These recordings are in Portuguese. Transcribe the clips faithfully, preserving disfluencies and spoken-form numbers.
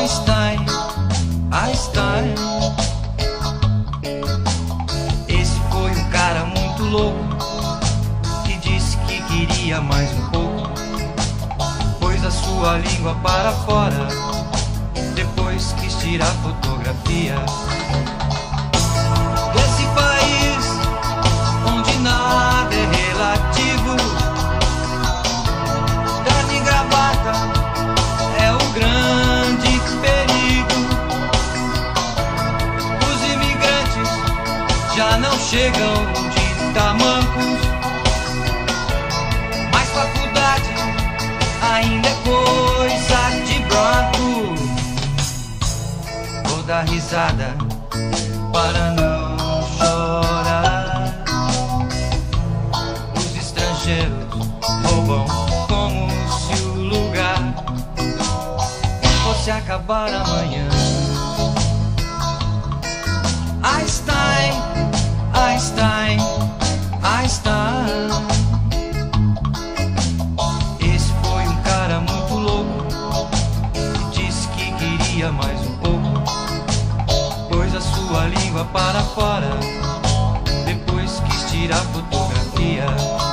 Einstein, Einstein. Esse foi um cara muito louco que disse que queria mais um pouco. Pôs a sua língua para fora, depois quis tirar fotografia desse país onde nada é relativo. Terno e gravata é o grande perigo. Os imigrantes já não chegam de tamancos, mas faculdade ainda é coisa de branco. Vou dar risada para não chorar. Os estrangeiros roubam como se o lugar fosse acabar amanhã. Einstein, Einstein, Einstein. Esse foi um cara muito louco que disse que queria mais um pouco. Pôs a sua língua para fora, depois quis tirar fotografia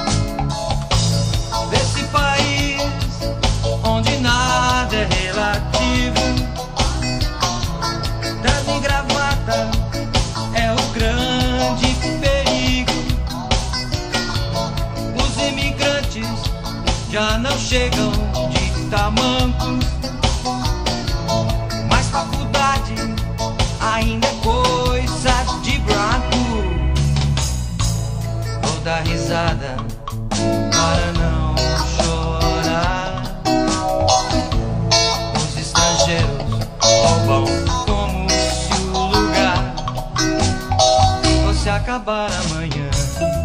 desse país onde nada é relativo. Terno e gravata é o grande perigo. Os imigrantes já não chegam de tamancos, mas faculdade ainda é coisa de branco. Vou dar risada para não chorar. Os estrangeiros roubam como se o lugar fosse acabar amanhã.